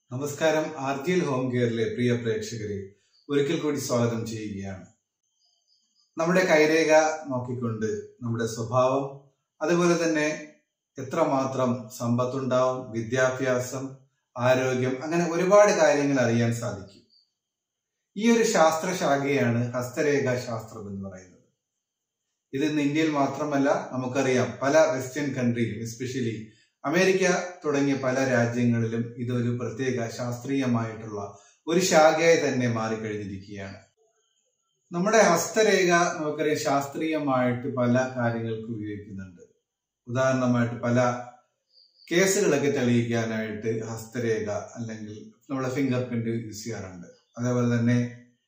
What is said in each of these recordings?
നമസ്കാരം. ആർജിഎൽ ഹോം കെയറിലെ പ്രിയ പ്രേക്ഷകരെ ഒരിക്കൽ കൂടി സ്വാഗതം ചെയ്യുകയാണ്. നമ്മുടെ കൈരേഖ നോക്കിക്കൊണ്ട് നമ്മുടെ സ്വഭാവം, അതുപോലെ തന്നെ എത്രമാത്രം സമ്പത്തുണ്ടാവും, വിദ്യാഭ്യാസം, ആരോഗ്യം, അങ്ങനെ ഒരുപാട് കാര്യങ്ങൾ അറിയാൻ സാധിക്കും. ഈ ഒരു ശാസ്ത്രശാഖയാണ് ഹസ്തരേഖ ശാസ്ത്രം എന്ന് പറയുന്നത്. ഇത് ഇന്ന് ഇന്ത്യയിൽ മാത്രമല്ല, നമുക്കറിയാം പല വെസ്റ്റേൺ കൺട്രിയിലും, എസ്പെഷ്യലി അമേരിക്ക തുടങ്ങിയ പല രാജ്യങ്ങളിലും ഇതൊരു പ്രത്യേക ശാസ്ത്രീയമായിട്ടുള്ള ഒരു ശാഖയായി തന്നെ മാറിക്കഴിഞ്ഞിരിക്കുകയാണ്. നമ്മുടെ ഹസ്തരേഖ നമുക്കറിയാം ശാസ്ത്രീയമായിട്ട് പല കാര്യങ്ങൾക്ക് ഉപയോഗിക്കുന്നുണ്ട്. ഉദാഹരണമായിട്ട് പല കേസുകളൊക്കെ തെളിയിക്കാനായിട്ട് ഹസ്തരേഖ അല്ലെങ്കിൽ നമ്മുടെ ഫിംഗർ പ്രിന്റ് യൂസ് ചെയ്യാറുണ്ട്. അതേപോലെ തന്നെ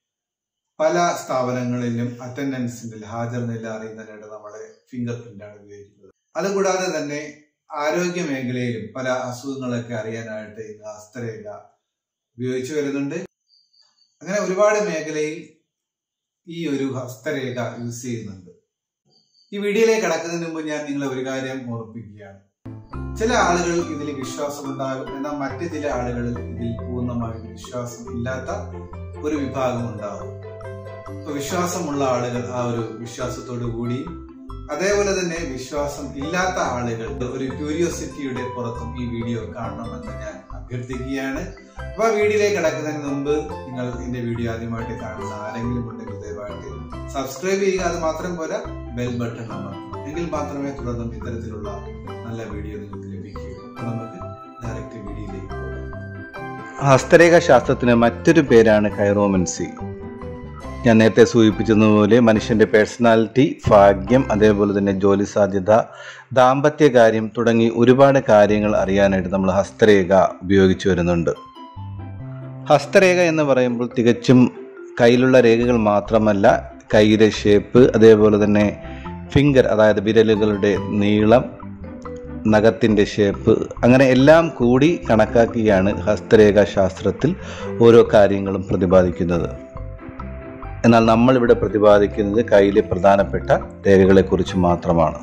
പല സ്ഥാപനങ്ങളിലും അറ്റൻഡൻസിന്റെ ഹാജർ നില അറിയുന്നതിനായിട്ട് നമ്മുടെ ഫിംഗർ പ്രിന്റാണ് ഉപയോഗിക്കുന്നത്. അതുകൂടാതെ തന്നെ ആരോഗ്യ മേഖലയിലും പല അസുഖങ്ങളൊക്കെ അറിയാനായിട്ട് ഇന്ന് ഹസ്തരേഖ ഉപയോഗിച്ചു വരുന്നുണ്ട്. അങ്ങനെ ഒരുപാട് മേഖലയിൽ ഈ ഒരു ഹസ്തരേഖ യൂസ് ചെയ്യുന്നുണ്ട്. ഈ വീഡിയോയിലേക്ക് കടക്കുന്നതിന് മുമ്പ് ഞാൻ നിങ്ങളെ ഒരു കാര്യം ഓർമ്മിപ്പിക്കുകയാണ്. ചില ആളുകൾ ഇതിൽ വിശ്വാസമുണ്ടാകും, എന്നാൽ മറ്റു ചില ആളുകളിൽ ഇതിൽ പൂർണ്ണമായിട്ട് വിശ്വാസം ഇല്ലാത്ത ഒരു വിഭാഗം ഉണ്ടാകും. ഇപ്പൊ വിശ്വാസമുള്ള ആളുകൾ ആ ഒരു വിശ്വാസത്തോടു കൂടി, അതേപോലെ തന്നെ വിശ്വാസം ഇല്ലാത്ത ആളുകൾ ഒരു ക്യൂരിയോസിറ്റിയുടെ പുറത്തും ഈ വീഡിയോ കാണണമെന്ന് ഞാൻ അഭ്യർത്ഥിക്കുകയാണ്. അപ്പൊ ആ വീഡിയോയിലേക്ക് കടക്കുന്നതിന് മുമ്പ് നിങ്ങൾ എന്റെ വീഡിയോ ആദ്യമായിട്ട് കാണുന്ന ആരെങ്കിലും ഉണ്ടെങ്കിൽ ദയവായിട്ട് സബ്സ്ക്രൈബ് ചെയ്യുക. അത് മാത്രം പോരാ, ബെൽ ബട്ടൺ അമർത്തുക. എങ്കിൽ മാത്രമേ തുടർന്നും ഇത്തരത്തിലുള്ള നല്ല വീഡിയോ നിങ്ങൾക്ക് ലഭിക്കുകയുള്ളൂ. അപ്പൊ നമുക്ക് ഡയറക്റ്റ് വീഡിയോയിലേക്ക് പോകാം. ഹസ്തരേഖ ശാസ്ത്രത്തിന് മറ്റൊരു പേരാണ് കൈറോമൻസി. ഞാൻ നേരത്തെ സൂചിപ്പിച്ചതുപോലെ മനുഷ്യന്റെ പേഴ്സണാലിറ്റി, ഭാഗ്യം, അതേപോലെ തന്നെ ജോലി സാധ്യത, ദാമ്പത്യകാര്യം തുടങ്ങി ഒരുപാട് കാര്യങ്ങൾ അറിയാനായിട്ട് നമ്മൾ ഹസ്തരേഖ ഉപയോഗിച്ചു വരുന്നുണ്ട്. ഹസ്തരേഖ എന്ന് പറയുമ്പോൾ തികച്ചും കയ്യിലുള്ള രേഖകൾ മാത്രമല്ല, കൈയുടെ ഷേപ്പ്, അതേപോലെ തന്നെ ഫിംഗർ അതായത് വിരലുകളുടെ നീളം, നഖത്തിൻ്റെ ഷേപ്പ്, അങ്ങനെ എല്ലാം കൂടി കണക്കാക്കിയാണ് ഹസ്തരേഖ ശാസ്ത്രത്തിൽ ഓരോ കാര്യങ്ങളും പ്രതിപാദിക്കുന്നത്. എന്നാൽ നമ്മളിവിടെ പ്രതിപാദിക്കുന്നത് കയ്യിലെ പ്രധാനപ്പെട്ട രേഖകളെക്കുറിച്ച് മാത്രമാണ്.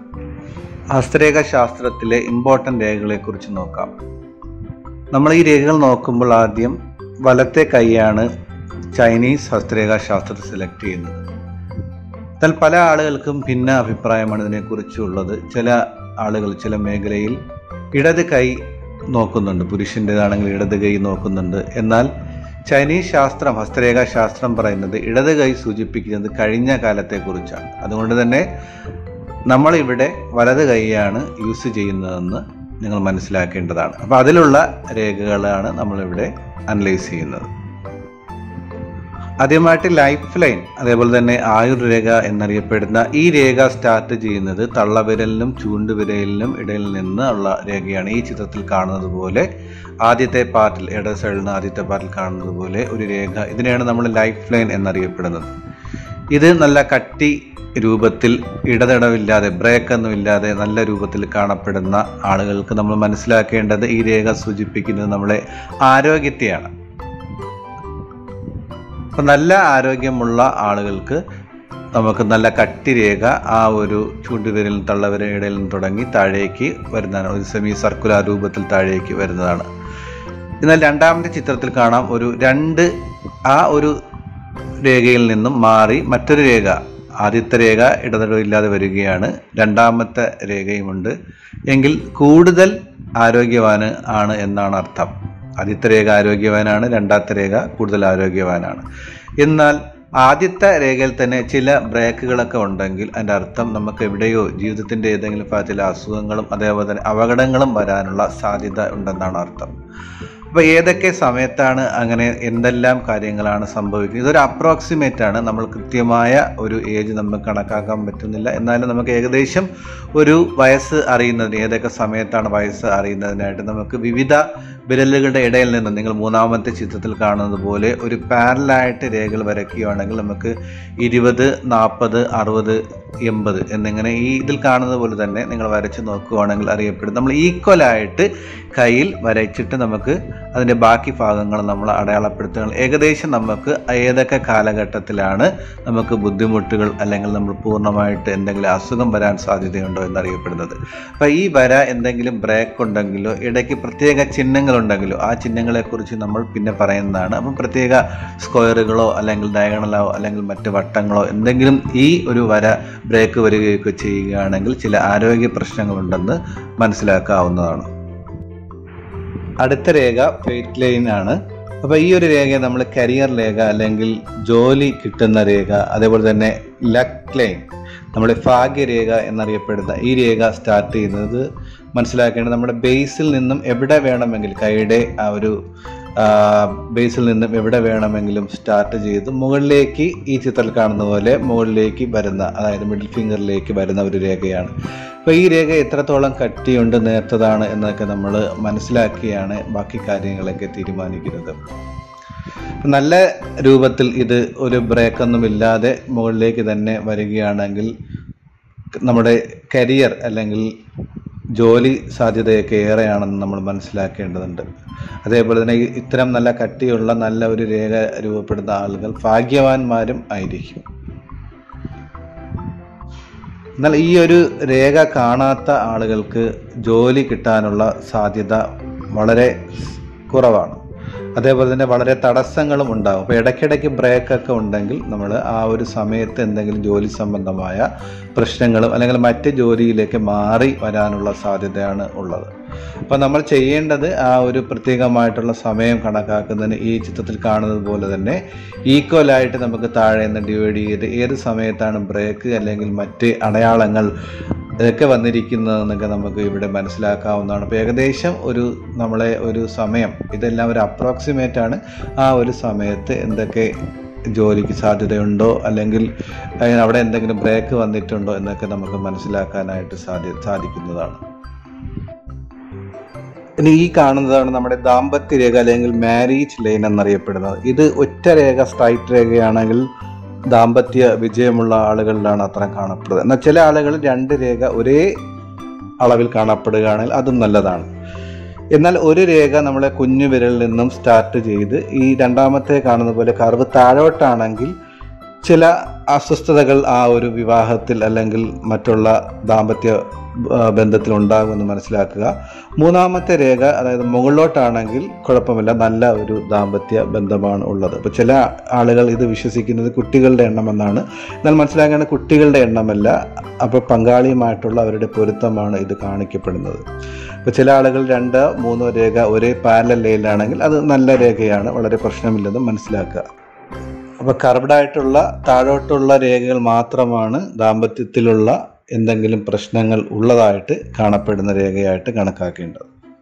ഹസ്തരേഖ ശാസ്ത്രത്തിലെ ഇമ്പോർട്ടൻ്റ് രേഖകളെക്കുറിച്ച് നോക്കാം. നമ്മൾ ഈ രേഖകൾ നോക്കുമ്പോൾ ആദ്യം വലത്തെ കൈയാണ് ചൈനീസ് ഹസ്തരേഖ ശാസ്ത്രത്തിൽ സെലക്ട് ചെയ്യുന്നത്. എന്നാൽ പല ആളുകൾക്കും ഭിന്ന അഭിപ്രായമാണ് ഇതിനെക്കുറിച്ചുള്ളത്. ചില ആളുകൾ ചില മേഖലയിൽ ഇടത് കൈ നോക്കുന്നുണ്ട്, പുരുഷൻ്റെതാണെങ്കിൽ ഇടത് കൈ നോക്കുന്നുണ്ട്. എന്നാൽ ചൈനീസ് ശാസ്ത്രം, ഹസ്തരേഖ ശാസ്ത്രം പറയുന്നത് ഇടത് കൈ സൂചിപ്പിക്കുന്നത് കഴിഞ്ഞ കാലത്തെക്കുറിച്ചാണ്. അതുകൊണ്ട് തന്നെ നമ്മളിവിടെ വലത് കൈയാണ് യൂസ് ചെയ്യുന്നതെന്ന് നിങ്ങൾ മനസ്സിലാക്കേണ്ടതാണ്. അപ്പോൾ അതിലുള്ള രേഖകളാണ് നമ്മളിവിടെ അനലൈസ് ചെയ്യുന്നത്. ആദ്യമായിട്ട് ലൈഫ് ലൈൻ, അതേപോലെ തന്നെ ആയുർരേഖ എന്നറിയപ്പെടുന്ന ഈ രേഖ സ്റ്റാർട്ട് ചെയ്യുന്നത് തള്ളവിരലിനും ചൂണ്ടുവിരലിനും ഇടയിൽ നിന്നുള്ള രേഖയാണ്. ഈ ചിത്രത്തിൽ കാണുന്നത് പോലെ ആദ്യത്തെ പാർട്ടിൽ, ഇടത് സൈഡിൽ നിന്ന് ആദ്യത്തെ പാർട്ടിൽ കാണുന്നത് പോലെ ഒരു രേഖ, ഇതിനെയാണ് നമ്മൾ ലൈഫ് ലൈൻ എന്നറിയപ്പെടുന്നത്. ഇത് നല്ല കട്ടി രൂപത്തിൽ, ഇടതടവില്ലാതെ, ബ്രേക്ക് ഒന്നും ഇല്ലാതെ നല്ല രൂപത്തിൽ കാണപ്പെടുന്ന ആളുകൾക്ക് നമ്മൾ മനസ്സിലാക്കേണ്ടത് ഈ രേഖ സൂചിപ്പിക്കുന്നത് നമ്മളെ ആരോഗ്യത്തെയാണ്. അപ്പം നല്ല ആരോഗ്യമുള്ള ആളുകൾക്ക് നമുക്ക് നല്ല കട്ടി രേഖ ആ ഒരു ചൂണ്ടുവിരലിൽ തള്ളവിരലിൽ നിന്ന് തുടങ്ങി താഴേക്ക് വരുന്നതാണ്. ഒരു സെമി സർക്കുലർ രൂപത്തിൽ താഴേക്ക് വരുന്നതാണ്. എന്നാൽ രണ്ടാമത്തെ ചിത്രത്തിൽ കാണാം ആ ഒരു രേഖയിൽ നിന്നും മാറി മറ്റൊരു രേഖ, ആദ്യത്തെ രേഖ ഇടതടവില്ലാതെ വരികയാണ്, രണ്ടാമത്തെ രേഖയുമുണ്ട്. എങ്കിൽ കൂടുതൽ ആരോഗ്യവാന് ആണ് എന്നാണ് അർത്ഥം. ആദ്യത്തെ രേഖ ആരോഗ്യവാനാണ്, രണ്ടാമത്തെ രേഖ കൂടുതൽ ആരോഗ്യവാനാണ്. എന്നാൽ ആദ്യത്തെ രേഖയിൽ തന്നെ ചില ബ്രേക്കുകളൊക്കെ ഉണ്ടെങ്കിൽ അതിൻ്റെ അർത്ഥം നമുക്ക് എവിടെയോ ജീവിതത്തിൻ്റെ ഏതെങ്കിലും ചില അസുഖങ്ങളും അതേപോലെ തന്നെ അപകടങ്ങളും വരാനുള്ള സാധ്യത ഉണ്ടെന്നാണ് അർത്ഥം. അപ്പോൾ ഏതൊക്കെ സമയത്താണ് അങ്ങനെ എന്തെല്ലാം കാര്യങ്ങളാണ് സംഭവിക്കുന്നത്, ഇതൊരു അപ്രോക്സിമേറ്റ് ആണ്. നമ്മൾ കൃത്യമായ ഒരു ഏജ് നമുക്ക് കണക്കാക്കാൻ പറ്റുന്നില്ല. എന്നാലും നമുക്ക് ഏകദേശം ഒരു വയസ്സ് അറിയുന്നതിന്, ഏതൊക്കെ സമയത്താണ് വയസ്സ് അറിയുന്നതിനായിട്ട് നമുക്ക് വിവിധ വിരലുകളുടെ ഇടയിൽ നിന്ന്, നിങ്ങൾ മൂന്നാമത്തെ ചിത്രത്തിൽ കാണുന്നത് പോലെ ഒരു പാരലായിട്ട് രേഖകൾ വരയ്ക്കുകയാണെങ്കിൽ നമുക്ക് 20, 40, 60, 80 എന്നിങ്ങനെ ഈ ഇതിൽ കാണുന്നത് പോലെ തന്നെ നിങ്ങൾ വരച്ച് നോക്കുകയാണെങ്കിൽ അറിയപ്പെടും. നമ്മൾ ഈക്വലായിട്ട് കയ്യിൽ വരച്ചിട്ട് നമുക്ക് അതിൻ്റെ ബാക്കി ഭാഗങ്ങൾ നമ്മൾ അടയാളപ്പെടുത്തുക. ഏകദേശം നമുക്ക് ഏതൊക്കെ കാലഘട്ടത്തിലാണ് നമുക്ക് ബുദ്ധിമുട്ടുകൾ അല്ലെങ്കിൽ നമ്മൾ പൂർണ്ണമായിട്ട് എന്തെങ്കിലും അസുഖം വരാൻ സാധ്യതയുണ്ടോ എന്നറിയപ്പെടുന്നത്. അപ്പോൾ ഈ വര എന്തെങ്കിലും ബ്രേക്ക് ഉണ്ടെങ്കിലോ ഇടയ്ക്ക് പ്രത്യേക ചിഹ്നങ്ങളുണ്ടെങ്കിലോ ആ ചിഹ്നങ്ങളെക്കുറിച്ച് നമ്മൾ പിന്നെ പറയുന്നതാണ്. അപ്പം പ്രത്യേക സ്ക്വയറുകളോ അല്ലെങ്കിൽ ഡയഗണലോ അല്ലെങ്കിൽ മറ്റ് വട്ടങ്ങളോ എന്തെങ്കിലും ഈ ഒരു വര ബ്രേക്ക് വരികയൊക്കെ ചെയ്യുകയാണെങ്കിൽ ചില ആരോഗ്യ പ്രശ്നങ്ങളുണ്ടെന്ന് മനസ്സിലാക്കാവുന്നതാണ്. അടുത്ത രേഖ ഫെയ്റ്റ് ലൈൻ ആണ്. അപ്പോൾ ഈ ഒരു രേഖയെ നമ്മൾ കരിയർ രേഖ അല്ലെങ്കിൽ ജോലി കിട്ടുന്ന രേഖ, അതേപോലെ തന്നെ ലക്ക് ലൈൻ, നമ്മുടെ ഭാഗ്യരേഖ എന്നറിയപ്പെടുന്ന ഈ രേഖ സ്റ്റാർട്ട് ചെയ്യുന്നത് മനസ്സിലാക്കേണ്ടത് നമ്മുടെ ബേസിൽ നിന്നും എവിടെ വേണമെങ്കിൽ കൈയുടെ ആ ഒരു ബേസിൽ നിന്നും എവിടെ വേണമെങ്കിലും സ്റ്റാർട്ട് ചെയ്ത് മുകളിലേക്ക് ഈ ചിത്രത്തിൽ കാണുന്ന പോലെ മുകളിലേക്ക് വരുന്ന, അതായത് മിഡിൽ ഫിംഗറിലേക്ക് വരുന്ന ഒരു രേഖയാണ്. അപ്പോൾ ഈ രേഖ എത്രത്തോളം കട്ടിയുണ്ട്, നേർത്തതാണ് എന്നൊക്കെ നമ്മൾ മനസ്സിലാക്കിയാണ് ബാക്കി കാര്യങ്ങളൊക്കെ തീരുമാനിക്കുന്നത്. നല്ല രൂപത്തിൽ ഇത് ഒരു ബ്രേക്കൊന്നും ഇല്ലാതെ മുകളിലേക്ക് തന്നെ വരികയാണെങ്കിൽ നമ്മുടെ കരിയർ അല്ലെങ്കിൽ ജോലി സാധ്യതയൊക്കെ ഏറെയാണെന്ന് നമ്മൾ മനസ്സിലാക്കേണ്ടതുണ്ട്. അതേപോലെ തന്നെ ഇത്തരം നല്ല കട്ടിയുള്ള നല്ല ഒരു രേഖ രൂപപ്പെടുന്ന ആളുകൾ ഭാഗ്യവാന്മാരും ആയിരിക്കും. എന്നാൽ ഈ ഒരു രേഖ കാണാത്ത ആളുകൾക്ക് ജോലി കിട്ടാനുള്ള സാധ്യത വളരെ കുറവാണ്. അതേപോലെ തന്നെ വളരെ തടസ്സങ്ങളും ഉണ്ടാകും. അപ്പോൾ ഇടയ്ക്കിടയ്ക്ക് ബ്രേക്കൊക്കെ ഉണ്ടെങ്കിൽ നമ്മൾ ആ ഒരു സമയത്ത് എന്തെങ്കിലും ജോലി സംബന്ധമായ പ്രശ്നങ്ങളും അല്ലെങ്കിൽ മറ്റ് ജോലിയിലേക്ക് മാറി വരാനുള്ള സാധ്യതയാണ് ഉള്ളത്. അപ്പോൾ നമ്മൾ ചെയ്യേണ്ടത് ആ ഒരു പ്രത്യേകമായിട്ടുള്ള സമയം കണക്കാക്കുന്നതിന് ഈ ചിത്രത്തിൽ കാണുന്നത് പോലെ തന്നെ ഈക്വലായിട്ട് നമുക്ക് താഴെ നിന്ന് ഡിവൈഡ് ചെയ്ത് ഏത് സമയത്താണ് ബ്രേക്ക് അല്ലെങ്കിൽ മറ്റ് അടയാളങ്ങൾ ഇതൊക്കെ വന്നിരിക്കുന്നതെന്നൊക്കെ നമുക്ക് ഇവിടെ മനസ്സിലാക്കാവുന്നതാണ്. അപ്പോൾ ഏകദേശം നമ്മളെ ഒരു സമയം, ഇതെല്ലാം ഒരു അപ്രോക്സിമേറ്റ് ആണ്. ആ ഒരു സമയത്ത് എന്തൊക്കെ ജോലിക്ക് സാധ്യതയുണ്ടോ അല്ലെങ്കിൽ അവിടെ എന്തെങ്കിലും ബ്രേക്ക് വന്നിട്ടുണ്ടോ എന്നൊക്കെ നമുക്ക് മനസ്സിലാക്കാനായിട്ട് സാധിക്കുന്നതാണ്. ഇനി ഈ കാണുന്നതാണ് നമ്മുടെ ദാമ്പത്യ രേഖ അല്ലെങ്കിൽ മാരേജ് ലൈൻ എന്നറിയപ്പെടുന്നത്. ഇത് ഒറ്റ രേഖ സ്ട്രൈറ്റ് രേഖയാണെങ്കിൽ ദാമ്പത്യ വിജയമുള്ള ആളുകളിലാണ് അത്തരം കാണപ്പെടുന്നത്. എന്നാൽ ചില ആളുകൾ രണ്ട് രേഖ ഒരേ അളവിൽ കാണപ്പെടുകയാണെങ്കിൽ അതും നല്ലതാണ്. എന്നാൽ ഒരു രേഖ നമ്മളെ കുഞ്ഞു വിരലിൽ നിന്നും സ്റ്റാർട്ട് ചെയ്ത് ഈ രണ്ടാമത്തെ കാണുന്ന പോലെ കർവ് താഴോട്ടാണെങ്കിൽ ചില അസ്വസ്ഥതകൾ ആ ഒരു വിവാഹത്തിൽ അല്ലെങ്കിൽ മറ്റുള്ള ദാമ്പത്യ ബന്ധത്തിൽ ഉണ്ടാകുമെന്ന് മനസ്സിലാക്കുക. മൂന്നാമത്തെ രേഖ അതായത് മുകളിലോട്ടാണെങ്കിൽ കുഴപ്പമില്ല, നല്ല ഒരു ദാമ്പത്യ ബന്ധമാണ് ഉള്ളത്. അപ്പോൾ ചില ആളുകൾ ഇത് വിശ്വസിക്കുന്നത് കുട്ടികളുടെ എണ്ണമെന്നാണ്. എന്നാൽ മനസ്സിലാക്കേണ്ട കുട്ടികളുടെ എണ്ണമല്ല, അപ്പോൾ പങ്കാളിയുമായിട്ടുള്ള അവരുടെ പൊരുത്തമാണ് ഇത് കാണിക്കപ്പെടുന്നത്. അപ്പോൾ ചില ആളുകൾ 2-3 രേഖ ഒരേ പാരലൽ ലൈനിലാണെങ്കിൽ അത് നല്ല രേഖയാണ്, വളരെ പ്രശ്നമില്ലെന്ന് മനസ്സിലാക്കുക. അപ്പോൾ കർവ്ഡായിട്ടുള്ള താഴോട്ടുള്ള രേഖകൾ മാത്രമാണ് ദാമ്പത്യത്തിലുള്ള എന്തെങ്കിലും പ്രശ്നങ്ങൾ ഉള്ളതായിട്ട് കാണപ്പെടുന്ന രേഖയായിട്ട് കണക്കാക്കേണ്ടത്.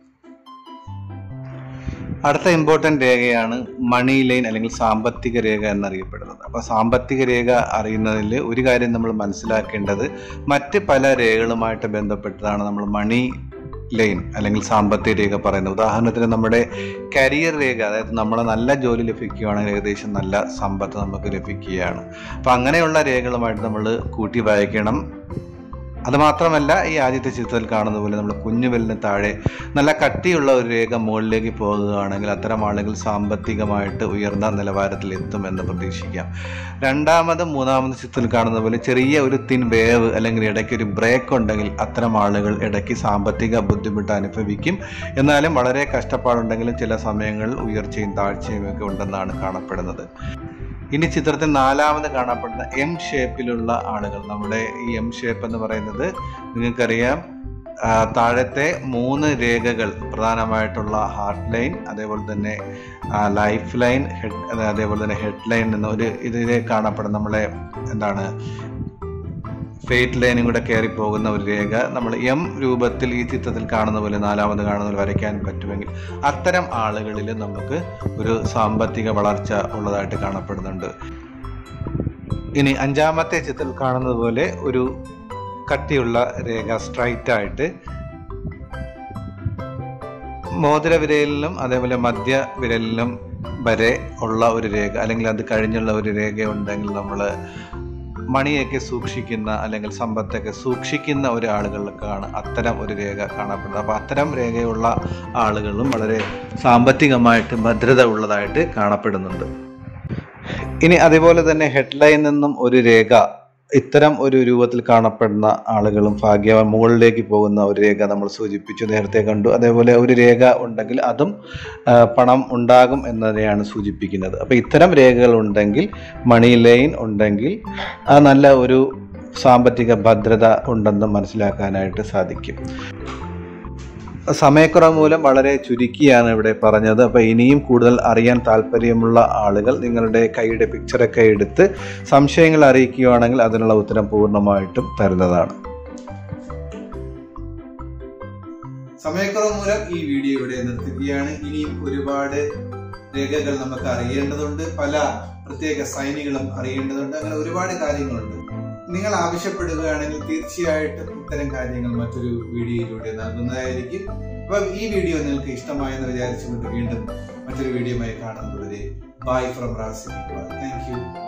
അടുത്ത ഇമ്പോർട്ടൻ്റ് രേഖയാണ് മണി ലൈൻ അല്ലെങ്കിൽ സാമ്പത്തിക രേഖ എന്നറിയപ്പെടുന്നത്. അപ്പോൾ സാമ്പത്തിക രേഖ അറിയുന്നതിൽ ഒരു കാര്യം നമ്മൾ മനസ്സിലാക്കേണ്ടത് മറ്റ് പല രേഖകളുമായിട്ട് ബന്ധപ്പെട്ടതാണ് നമ്മൾ മണി ലൈൻ അല്ലെങ്കിൽ സാമ്പത്തിക രേഖ പറയുന്നത്. ഉദാഹരണത്തിന് നമ്മുടെ കരിയർ രേഖ, അതായത് നമ്മളെ നല്ല ജോലി ലഭിക്കുകയാണെങ്കിൽ ഏകദേശം നല്ല സമ്പത്ത് നമുക്ക് ലഭിക്കുകയാണ്. അപ്പം അങ്ങനെയുള്ള രേഖകളുമായിട്ട് നമ്മൾ കൂട്ടി വായിക്കണം. അതുമാത്രമല്ല, ഈ ആദ്യത്തെ ചിത്രത്തിൽ കാണുന്ന പോലെ നമ്മൾ കുഞ്ഞുവിരലിന് താഴെ നല്ല കട്ടിയുള്ള ഒരു രേഖ മുകളിലേക്ക് പോകുകയാണെങ്കിൽ അത്തരം ആളുകൾ സാമ്പത്തികമായിട്ട് ഉയർന്ന നിലവാരത്തിൽ എത്തുമെന്ന് പ്രതീക്ഷിക്കാം. രണ്ടാമതും മൂന്നാമത് ചിത്രത്തിൽ കാണുന്ന പോലെ ചെറിയ ഒരു തിൻ വേവ് അല്ലെങ്കിൽ ഇടയ്ക്ക് ഒരു ബ്രേക്ക് ഉണ്ടെങ്കിൽ അത്തരം ആളുകൾ ഇടയ്ക്ക് സാമ്പത്തിക ബുദ്ധിമുട്ട് അനുഭവിക്കും. എന്നാലും വളരെ കഷ്ടപ്പാടുണ്ടെങ്കിലും ചില സമയങ്ങളിൽ ഉയർച്ചയും താഴ്ചയും ഒക്കെ ഉണ്ടെന്നാണ് കാണപ്പെടുന്നത്. ഇനി ചിത്രത്തിൽ നാലാമത് കാണപ്പെടുന്ന എം ഷേപ്പിലുള്ള ആളുകൾ, നമ്മുടെ ഈ എം ഷേപ്പ് എന്ന് പറയുന്നത് നിങ്ങൾക്കറിയാം, താഴത്തെ 3 രേഖകൾ പ്രധാനമായിട്ടുള്ള ഹാർട്ട് ലൈൻ, അതേപോലെ തന്നെ ലൈഫ് ലൈൻ, അതേപോലെ തന്നെ ഹെഡ് ലൈൻ എന്ന ഇതിലെ കാണപ്പെടുന്ന നമ്മളെ ഫെയ്റ്റ് ലൈനും കൂടെ കയറി പോകുന്ന ഒരു രേഖ നമ്മൾ എം രൂപത്തിൽ ഈ ചിത്രത്തിൽ കാണുന്ന പോലെ നാലാമത് കാണുന്ന പോലെ വരയ്ക്കാൻ പറ്റുമെങ്കിൽ അത്തരം ആളുകളിൽ നമുക്ക് ഒരു സാമ്പത്തിക വളർച്ച ഉള്ളതായിട്ട് കാണപ്പെടുന്നുണ്ട്. ഇനി അഞ്ചാമത്തെ ചിത്രത്തിൽ കാണുന്നത് പോലെ ഒരു കട്ടിയുള്ള രേഖ സ്ട്രൈറ്റ് ആയിട്ട് മോതിരവിരലിലും അതേപോലെ മധ്യവിരലിലും വരെ ഉള്ള ഒരു രേഖ അല്ലെങ്കിൽ അത് കഴിഞ്ഞുള്ള ഒരു രേഖ ഉണ്ടെങ്കിൽ നമ്മൾ മണിയൊക്കെ സൂക്ഷിക്കുന്ന അല്ലെങ്കിൽ സമ്പത്തൊക്കെ സൂക്ഷിക്കുന്ന ഒരാളുകൾക്കാണ് അത്തരം ഒരു രേഖ കാണപ്പെടുന്നത്. അപ്പോൾ അത്തരം രേഖയുള്ള ആളുകളും വളരെ സാമ്പത്തികമായിട്ട് ഭദ്രത ഉള്ളതായിട്ട് കാണപ്പെടുന്നുണ്ട്. ഇനി അതേപോലെ തന്നെ ഹെഡ്ലൈനിൽ നിന്നും ഒരു രേഖ ഇത്തരം ഒരു രൂപത്തിൽ കാണപ്പെടുന്ന ആളുകളും ഭാഗ്യവാൻ മുകളിലേക്ക് പോകുന്ന ഒരു രേഖ നമ്മൾ സൂചിപ്പിച്ചു, നേരത്തെ കണ്ടു. അതേപോലെ ഒരു രേഖ ഉണ്ടെങ്കിൽ അതും പണം ഉണ്ടാകും എന്നതിനെയാണ് സൂചിപ്പിക്കുന്നത്. അപ്പോൾ ഇത്തരം രേഖകൾ ഉണ്ടെങ്കിൽ, മണി ലൈൻ ഉണ്ടെങ്കിൽ നല്ല ഒരു സാമ്പത്തിക ഭദ്രത ഉണ്ടെന്ന് മനസ്സിലാക്കാനായിട്ട് സാധിക്കും. സമയക്കുറവ് മൂലം വളരെ ചുരുക്കിയാണ് ഇവിടെ പറഞ്ഞത്. അപ്പോൾ ഇനിയും കൂടുതൽ അറിയാൻ താല്പര്യമുള്ള ആളുകൾ നിങ്ങളുടെ കൈയുടെ പിക്ചറൊക്കെ എടുത്ത് സംശയങ്ങൾ അറിയിക്കുകയാണെങ്കിൽ അതിനുള്ള ഉത്തരം പൂർണ്ണമായിട്ടും തരുന്നതാണ്. സമയക്കുറവ് മൂലം ഈ വീഡിയോ ഇവിടെ നിർത്തുകയാണ്. ഇനിയും ഒരുപാട് രേഖകൾ നമുക്ക് അറിയേണ്ടതുണ്ട്, പല പ്രത്യേക സൈനുകളും അറിയേണ്ടതുണ്ട്, അങ്ങനെ ഒരുപാട് കാര്യങ്ങളുണ്ട്. നിങ്ങൾ ആവശ്യപ്പെടുകയാണെങ്കിൽ തീർച്ചയായിട്ടും ഇത്തരം കാര്യങ്ങൾ മറ്റൊരു വീഡിയോയിലൂടെ നൽകുന്നതായിരിക്കും. അപ്പൊ ഈ വീഡിയോ നിങ്ങൾക്ക് ഇഷ്ടമായെന്ന് വിചാരിച്ചുകൊണ്ട് വീണ്ടും മറ്റൊരു വീഡിയോയുമായി കാണുന്നതുവരെ bye from Rasib. Thank U.